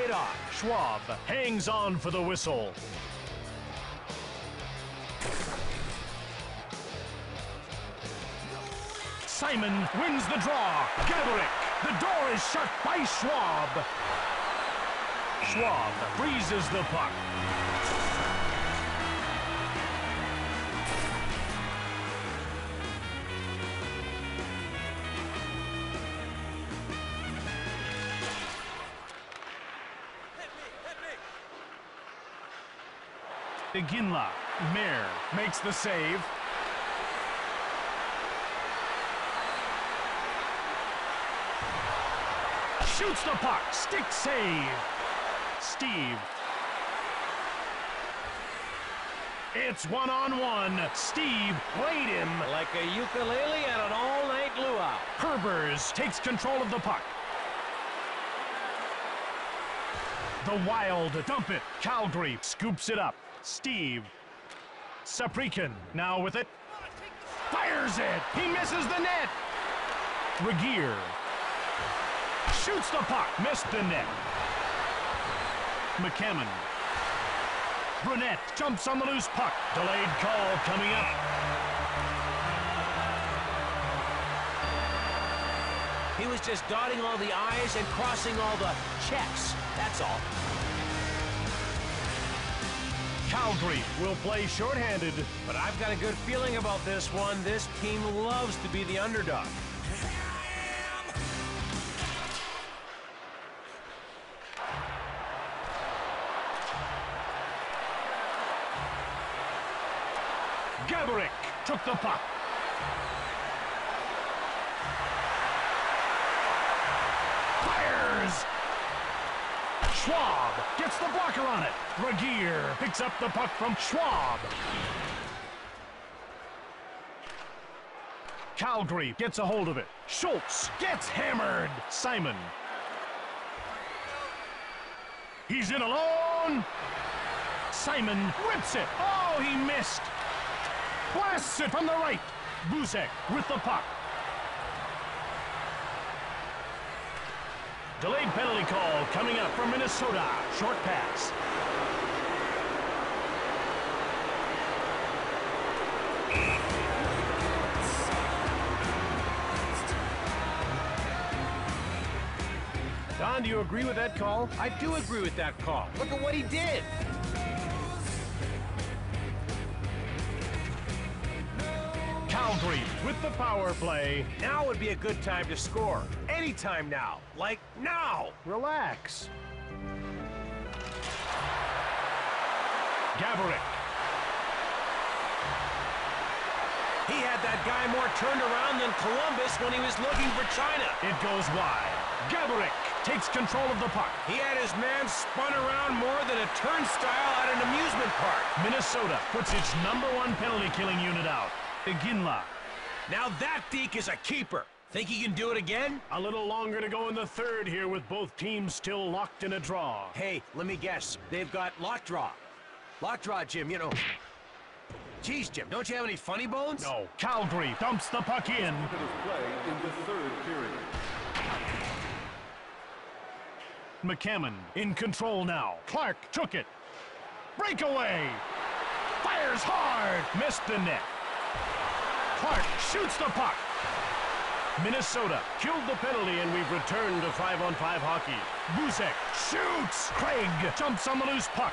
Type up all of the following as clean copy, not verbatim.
right off. Schwab hangs on for the whistle. Simon wins the draw. Gaborik. The door is shut by Schwab. Schwab freezes the puck. Iginla. Mayer makes the save. Shoots the puck. Stick save. Steve. It's one-on-one. Steve played him. Like a ukulele at an all-night luau. Herbers takes control of the puck. The Wild dump it. Calgary scoops it up. Steve. Saprikin now with it. Fires it. He misses the net. Regier. Shoots the puck. Missed the net. McCammon. Brunette jumps on the loose puck. Delayed call coming up. He was just dotting all the I's and crossing all the checks. That's all. Calgary will play shorthanded. But I've got a good feeling about this one. This team loves to be the underdog. Gaborik took the puck. Fires! Schwab gets the blocker on it. Regier picks up the puck from Schwab. Calgary gets a hold of it. Schultz gets hammered. Simon. He's in alone. Simon rips it. Oh, he missed. Blasts it from the right. Buzek with the puck. Delayed penalty call coming up from Minnesota. Short pass. Don, do you agree with that call? I do agree with that call. Look at what he did. Calgary with the power play. Now would be a good time to score. Anytime now. Like now. Relax. Gaborik. He had that guy more turned around than Columbus when he was looking for China. It goes wide. Gaborik takes control of the puck. He had his man spun around more than a turnstile at an amusement park. Minnesota puts its #1 penalty-killing unit out. Iginla. Now that deke is a keeper. Think he can do it again? A little longer to go in the third here with both teams still locked in a draw. Hey, let me guess. They've got lock draw. Lock draw, Jim, you know. Geez, Jim, don't you have any funny bones? No. Calgary dumps the puck in. Play in the third period. McCammon in control now. Clark took it. Breakaway. Fires hard. Missed the net. Clark shoots the puck. Minnesota killed the penalty, and we've returned to 5-on-5 hockey. Buzek shoots. Craig jumps on the loose puck.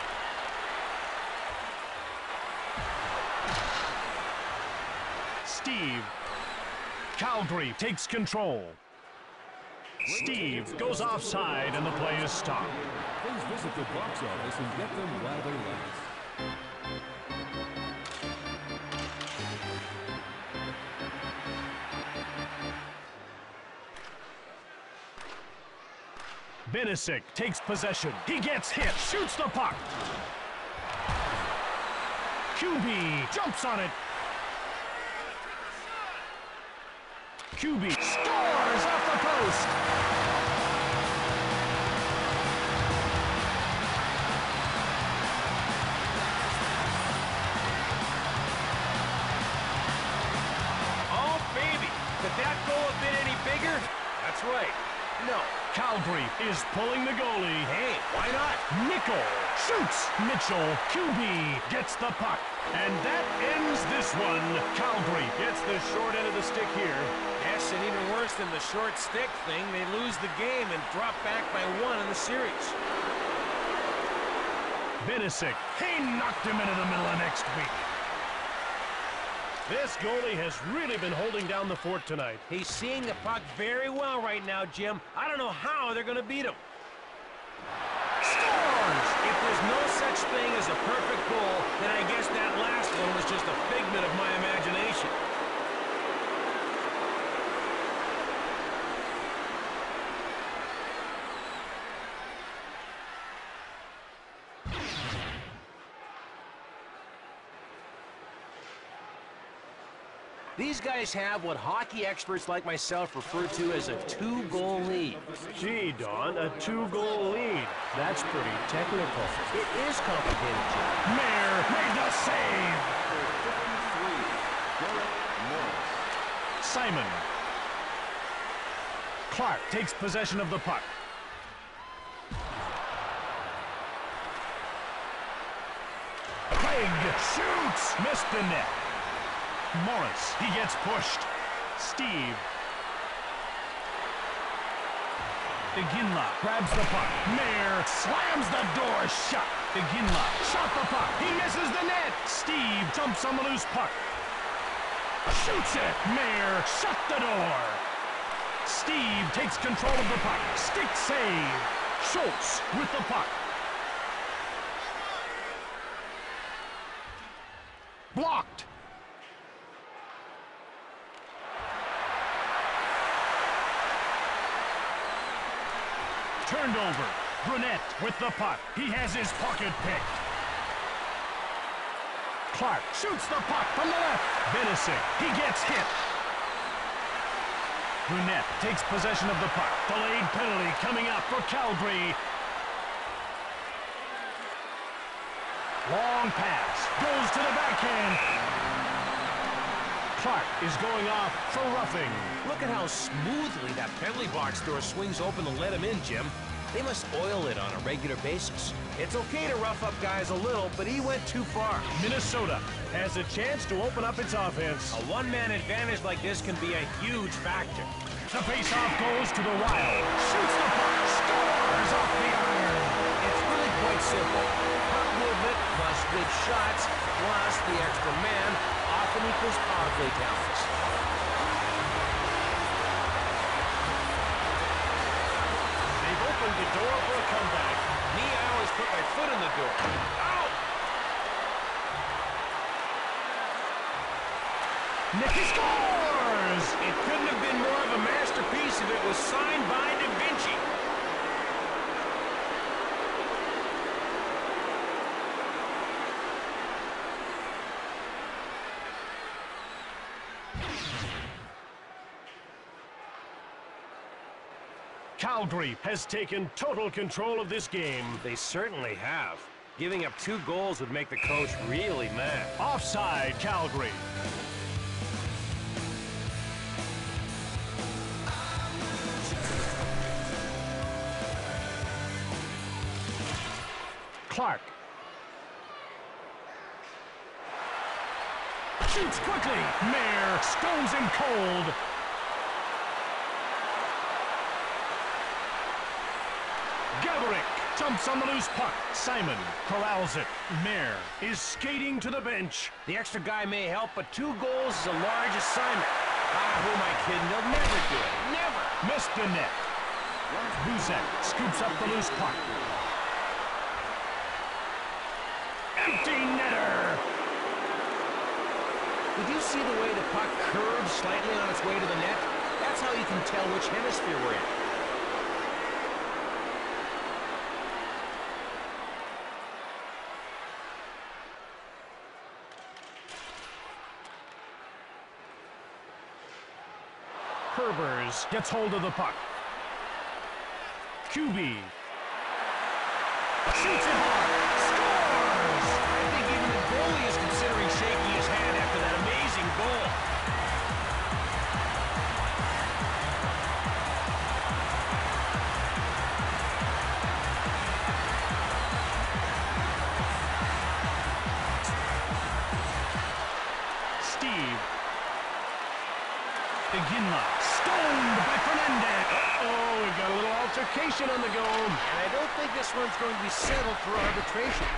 Steve. Calgary takes control. Steve goes offside, and the play is stopped. Please visit the box office and get them while they last. Benisic takes possession. He gets hit, shoots the puck. QB jumps on it. QB scores off the post. Oh, baby. Could that goal have been any bigger? That's right. No. Calgary is pulling the goalie. Hey, Why not? Nickel shoots. Mitchell, QB, gets the puck. And that ends this one. Calgary gets the short end of the stick here. Yes, and even worse than the short stick thing, they lose the game and drop back by 1 in the series. Benisic, he knocked him into the middle of next week. This goalie has really been holding down the fort tonight. He's seeing the puck very well right now, Jim. I don't know how they're going to beat him. Scores! If there's no such thing as a perfect goal, then I guess that last one was just a figment of my imagination. These guys have what hockey experts like myself refer to as a 2-goal lead. Gee, Don, a 2-goal lead. That's pretty technical. It is complicated, Jim. Mayer made the save. Simon. Clark takes possession of the puck. Craig shoots. Missed the net. Morris, he gets pushed. Steve. Iginla grabs the puck. Mayer slams the door shut. Iginla shot the puck. He misses the net. Steve jumps on the loose puck. Shoots it. Mayer shut the door. Steve takes control of the puck. Stick save. Schultz with the puck. Blocked. Turned over. Brunette with the puck. He has his pocket picked. Clark shoots the puck from the left. Benisic, he gets hit. Brunette takes possession of the puck. Delayed penalty coming up for Calgary. Long pass. Goes to the backhand. Clark is going off for roughing. Look at how smoothly that penalty box door swings open to let him in, Jim. They must oil it on a regular basis. It's okay to rough up guys a little, but he went too far. Minnesota has a chance to open up its offense. A one-man advantage like this can be a huge factor. The faceoff goes to the Wild. Shoots the puck. Scores off the iron. It's really quite simple. Puck movement plus good shots plus the extra man often equals power play talents. They've opened the door for a comeback. Me, I always put my foot in the door. Ow! Nicky scores! It couldn't have been more of a masterpiece if it was signed by Da Vinci. Calgary has taken total control of this game. They certainly have. Giving up 2 goals would make the coach really mad. Offside, Calgary. Clark. Shoots quickly. Mayer stones him cold. Gaborik jumps on the loose puck. Simon corrals it. Mayer is skating to the bench. The extra guy may help, but 2 goals is a large assignment. Ah, who am I kidding? They'll never do it. Never. Missed the net. Buzek scoops up the loose puck. Empty netter. Did you see the way the puck curves slightly on its way to the net? That's how you can tell which hemisphere we're in. Herbers gets hold of the puck. QB. Shoots it hard. Scores! I think even the goalie is considering shaking his hand after that amazing goal. altercation on the go. And I don't think this one's going to be settled through arbitration.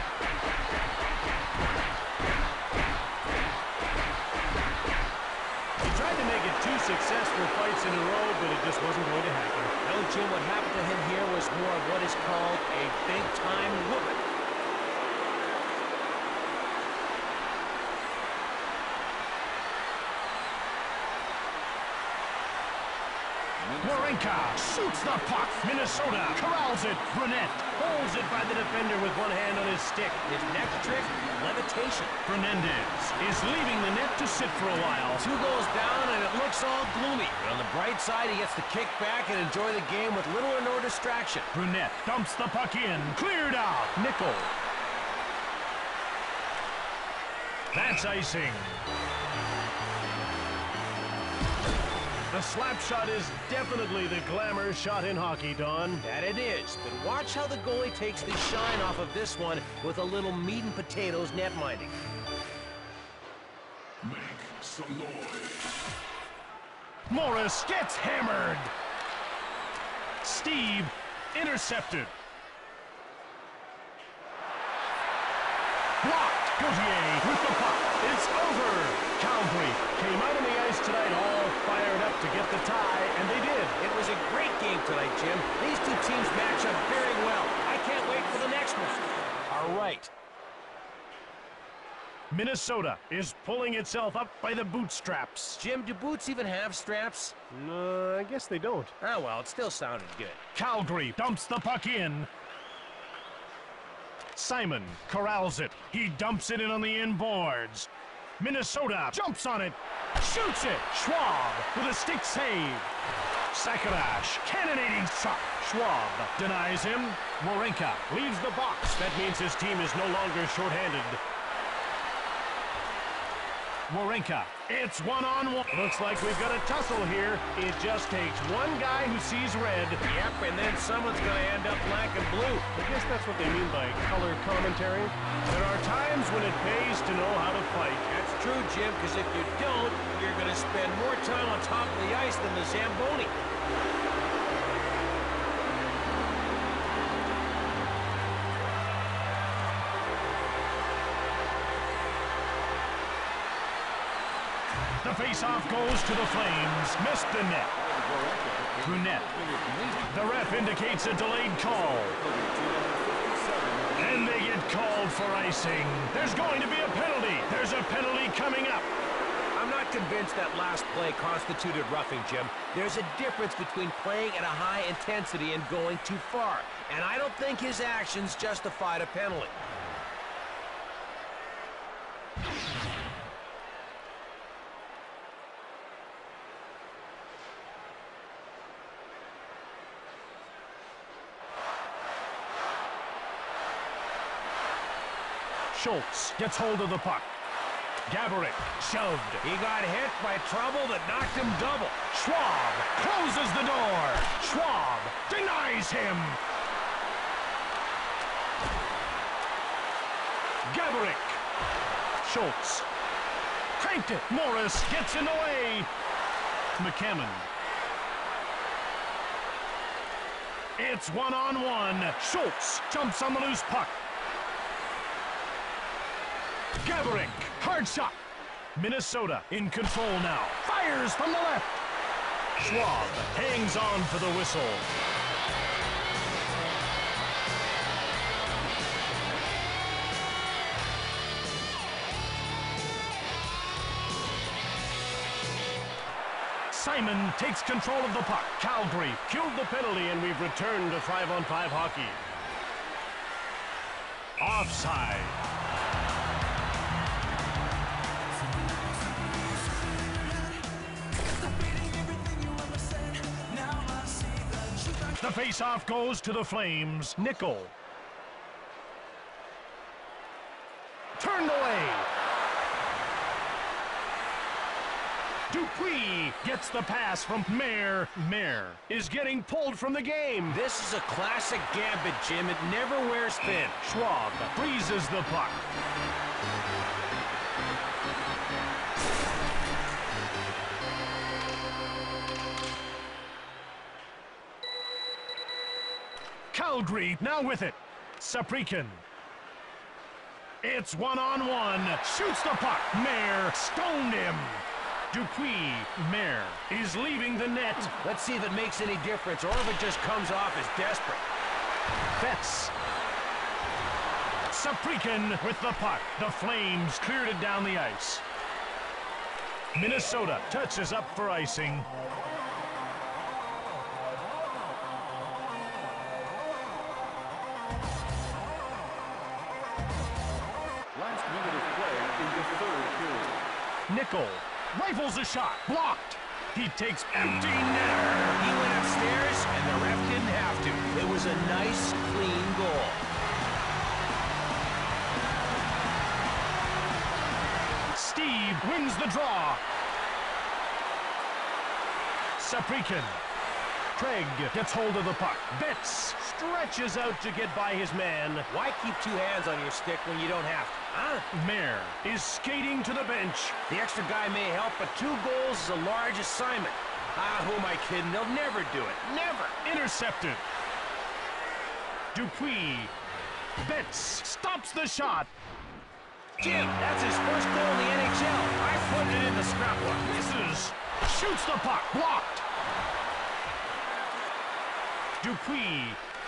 He tried to make it 2 successful fights in a row, but it just wasn't going to happen. No, Jim, what happened to him here was more of what is called a big-time whooping. Warinka shoots the puck. Minnesota corrals it. Brunette holds it by the defender with one hand on his stick. His next trick, levitation. Fernandez is leaving the net to sit for a while. 2 goals down, and it looks all gloomy. But on the bright side, he gets to kick back and enjoy the game with little or no distraction. Brunette dumps the puck in. Cleared out. Nickel. That's icing. The slap shot is definitely the glamour shot in hockey, Don. That it is, but watch how the goalie takes the shine off of this one with a little meat and potatoes net minding. Make some noise. Morris gets hammered. Steve intercepted. Blocked. Gauthier with the puck. It's over. Calgary came out on the ice tonight all fired up to get the tie, and they did. It was a great game tonight, Jim. These 2 teams match up very well. I can't wait for the next one. All right. Minnesota is pulling itself up by the bootstraps. Jim, do boots even have straps? No, I guess they don't. Ah, well, it still sounded good. Calgary dumps the puck in. Simon corrals it. He dumps it in on the inboards. Minnesota jumps on it. Shoots it. Schwab with a stick save. Sakarash cannonading shot. Schwab denies him. Warinka leaves the box. That means his team is no longer shorthanded. Warinka. It's 1-on-1. Looks like we've got a tussle here. It just takes one guy who sees red. Yep, and then someone's going to end up black and blue. I guess that's what they mean by color commentary. There are times when it pays to know how to fight. That's true, Jim, because if you don't, you're going to spend more time on top of the ice than the Zamboni. The face-off goes to the Flames. Missed the net. Brunette. The ref indicates a delayed call. And they get called for icing. There's going to be a penalty. There's a penalty coming up. I'm not convinced that last play constituted roughing, Jim. There's a difference between playing at a high intensity and going too far. And I don't think his actions justified a penalty. Schultz gets hold of the puck. Gaborik shoved. He got hit by trouble that knocked him double. Schwab closes the door. Schwab denies him. Gaborik. Schultz. Cranked it. Morris gets in the way. McCammon. It's 1-on-1. Schultz jumps on the loose puck. Gaborik, hard shot. Minnesota in control now. Fires from the left. Schwab hangs on for the whistle. Simon takes control of the puck. Calgary killed the penalty, and we've returned to 5-on-5 hockey. Offside. The face-off goes to the Flames. Nickel. Turned away. Dupuis gets the pass from Mayer. Mayer is getting pulled from the game. This is a classic gambit, Jim. It never wears thin. Schwab freezes the puck. Calgary now with it. Saprikin. It's one-on-one. Shoots the puck. Mayer stoned him. Dupuis. Mayer is leaving the net. Let's see if it makes any difference or if it just comes off as desperate. Betts. Saprikin with the puck. The Flames cleared it down the ice. Minnesota touches up for icing. Last minute of play in the third period. Nickel rifles a shot. Blocked. He takes empty netter. He went upstairs, and the ref didn't have to. It was a nice, clean goal. Steve wins the draw. Saprikin. Craig gets hold of the puck. Betts stretches out to get by his man. Why keep two hands on your stick when you don't have to, huh? Mayer is skating to the bench. The extra guy may help, but 2 goals is a large assignment. Ah, who am I kidding? They'll never do it. Never. Intercepted. Dupuis. Betts stops the shot. Jim, that's his first goal in the NHL. I put it in the scrapbook. Misses. Shoots the puck. Blocked. Dupuis.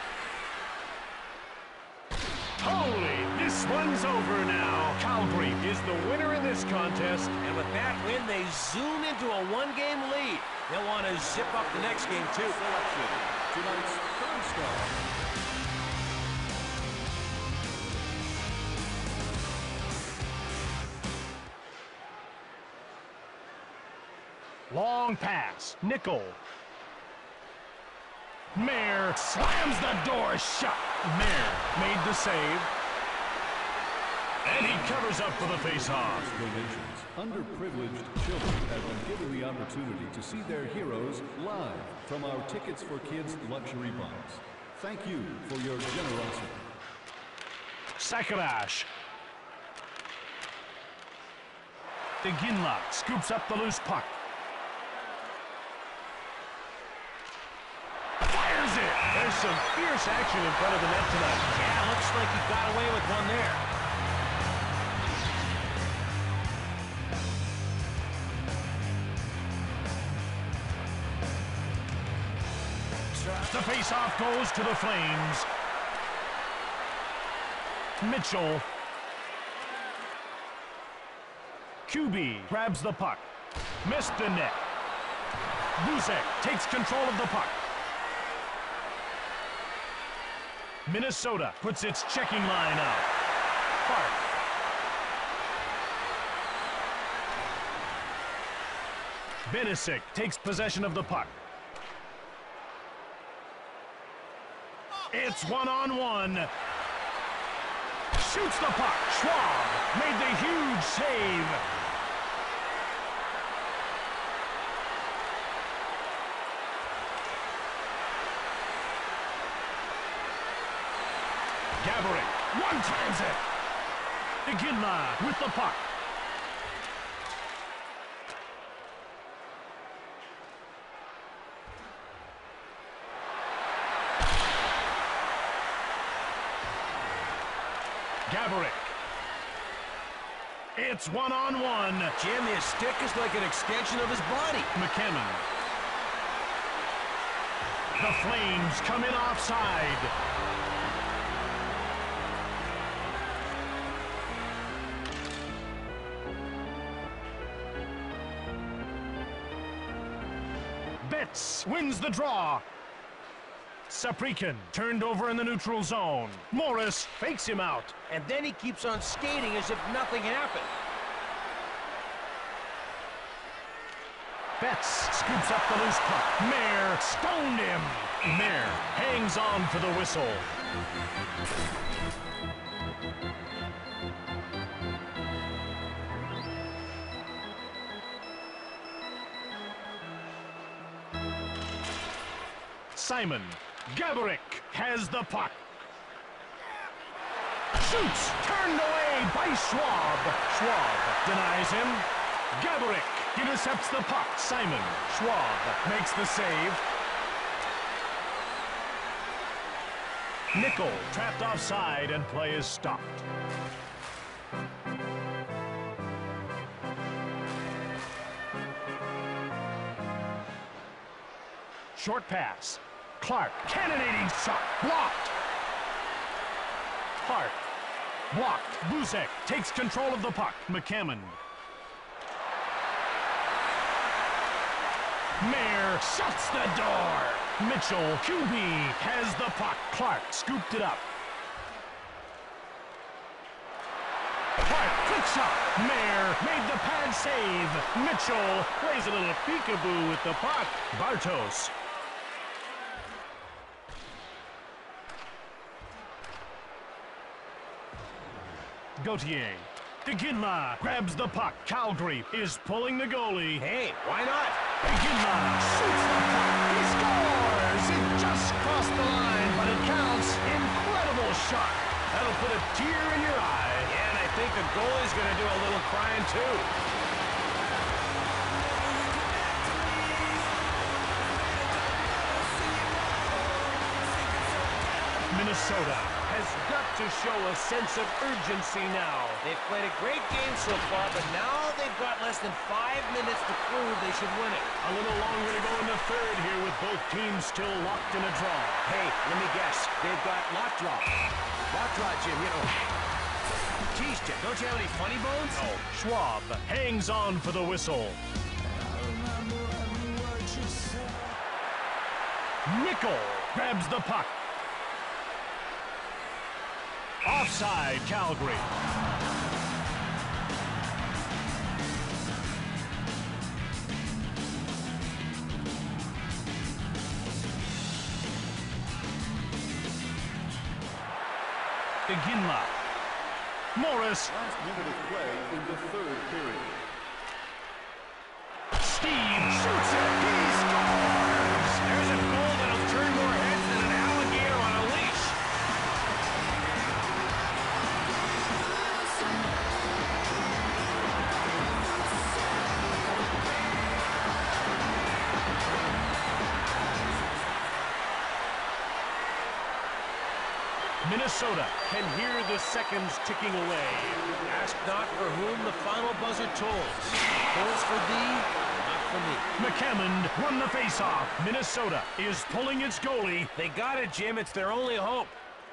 Holy, this one's over now. Calgary is the winner in this contest. And with that win, they zoom into a 1-game lead. They'll want to zip up the next game, too. Selection. Tonight's third star. Long pass. Nickel. Mayer slams the door shut. Mayer made the save. And he covers up for the face-off. Donations. Underprivileged children have been given the opportunity to see their heroes live from our Tickets for Kids luxury box. Thank you for your generosity. Sakarash. Deginla scoops up the loose puck. Fires it! There's some fierce action in front of the net tonight. Yeah, looks like he got away with one there. The face-off goes to the Flames. Mitchell. QB grabs the puck. Missed the net. Buzek takes control of the puck. Minnesota puts its checking line out. Clark. Benisic takes possession of the puck. It's one-on-one. Shoots the puck. Schwab made the huge save. Gaborik one-times it. Deginla with the puck. Gaborik. It's one-on-one. Jim, his stick is like an extension of his body. McCammon. The Flames come in offside. Betts wins the draw. Saprikin turned over in the neutral zone. Morris fakes him out. And then he keeps on skating as if nothing happened. Betts scoops up the loose puck. Mayer stoned him. Mayer hangs on for the whistle. Simon. Gaborik has the puck. Shoots! Turned away by Schwab. Schwab denies him. Gaborik intercepts the puck. Simon. Schwab makes the save. Nickel trapped offside and play is stopped. Short pass. Clark, cannonading shot, blocked. Clark, blocked. Buzek takes control of the puck. McCammon. Mayer shuts the door. Mitchell, QB has the puck. Clark scooped it up. Clark, quick shot. Mayer made the pad save. Mitchell plays a little peekaboo with the puck. Bartos. Gauthier. Iginla grabs the puck. Calgary is pulling the goalie. Hey, why not? Iginla shoots the puck. He scores! It just crossed the line, but it counts. Incredible shot. That'll put a tear in your eye. Yeah, and I think the goalie's going to do a little crying, too. Minnesota has got to show a sense of urgency now. They've played a great game so far, but now they've got less than 5 minutes to prove they should win it. A little longer to go in the third here with both teams still locked in a draw. Hey, let me guess. They've got lock draw. Lock draw, Jim, you know. Geez, Jim, don't you have any funny bones? Oh, Schwab hangs on for the whistle. Nickel grabs the puck. Offside, Calgary. Iginla. Morris. Last minute of play in the third period. Steve shoots it. He scores! There's a goal that'll turn more heads than an alligator on a leash. Minnesota can hear the seconds ticking away. Ask not for whom the final buzzer tolls. Tolls for thee, not for me. McCammon won the faceoff. Minnesota is pulling its goalie. They got it, Jim. It's their only hope.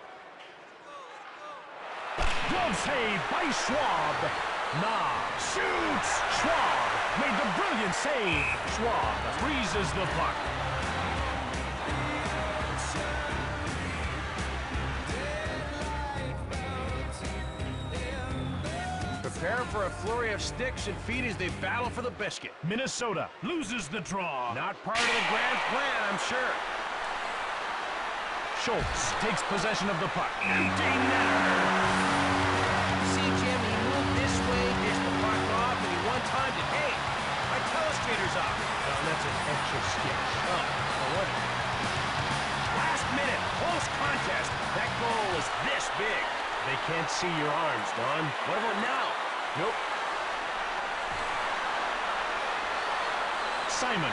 Glove save by Schwab. Nah, shoots. Schwab made the brilliant save. Schwab freezes the puck. Prepare for a flurry of sticks and feet as they battle for the biscuit. Minnesota loses the draw. Not part of the grand plan, I'm sure. Schultz takes possession of the puck. Empty netter. See, Jim, he moved this way, dished the puck off, and he one-timed it. Hey, my telestrator's off. Well, that's an extra sketch. Oh, well, what? Last minute, close contest. That goal was this big. They can't see your arms, Don. What about now? Nope. Simon.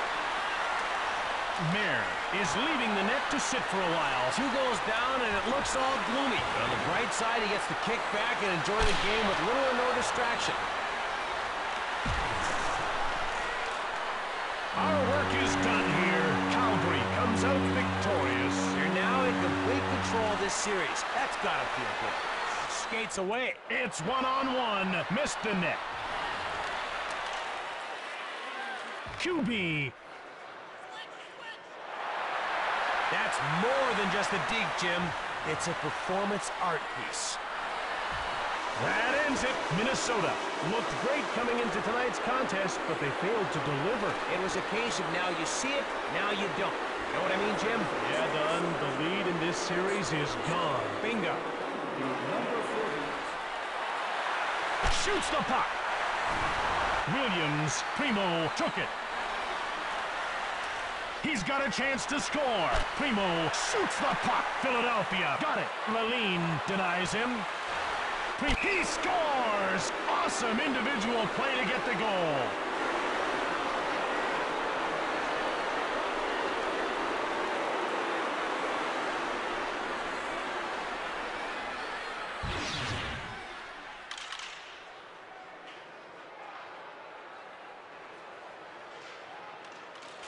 Mayer is leaving the net to sit for a while. 2 goals down, and it looks all gloomy. But on the bright side, he gets to kick back and enjoy the game with little or no distraction. Our work is done here. Calgary comes out victorious. You're now in complete control of this series. That's gotta feel good. Skates away. It's one-on-one. Missed the net. QB. That's more than just a dig, Jim. It's a performance art piece. That ends it. Minnesota looked great coming into tonight's contest, but they failed to deliver. It was a case of now you see it, now you don't. Know what I mean, Jim? Yeah, Don, the lead in this series is gone. Bingo. Number 40. Shoots the puck. Williams, Primo took it. He's got a chance to score. Primo shoots the puck. Philadelphia got it. Lalline denies him. He scores! Awesome individual play to get the goal.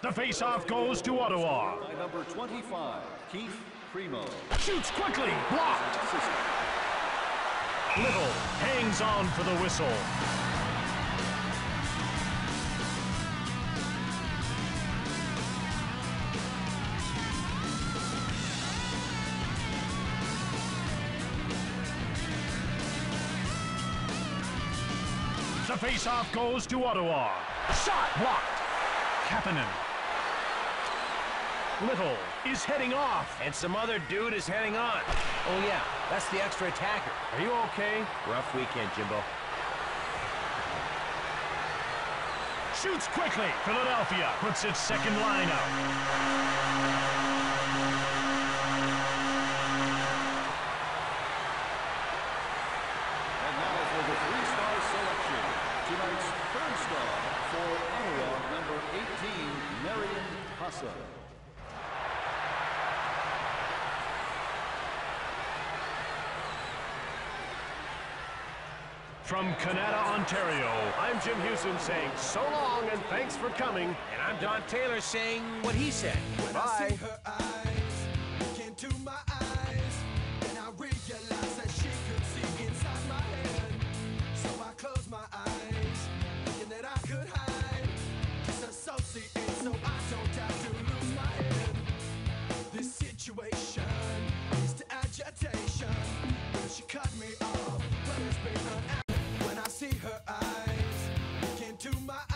The face-off goes to Ottawa. By number 25, Keith Primo. Shoots quickly, blocked. Little hangs on for the whistle. The face-off goes to Ottawa. Shot blocked. Kapanen. Little is heading off. And some other dude is heading on. Oh, yeah, that's the extra attacker. Are you okay? Rough weekend, Jimbo. Shoots quickly. Philadelphia puts its second line out. And now for the three-star selection. Tonight's third star for Ottawa, number 18, Marian Hossa. From Canada, Ontario, I'm Jim Houston saying so long and thanks for coming. And I'm Don Taylor saying what he said. When I see her eyes look into my eyes, and I realize that she could see inside my head. So I close my eyes, thinking that I could hide, disassociate so I don't have to lose my head. This situation is to agitation. She cut me off, but it's been an hour. When I see her eyes look into my eyes.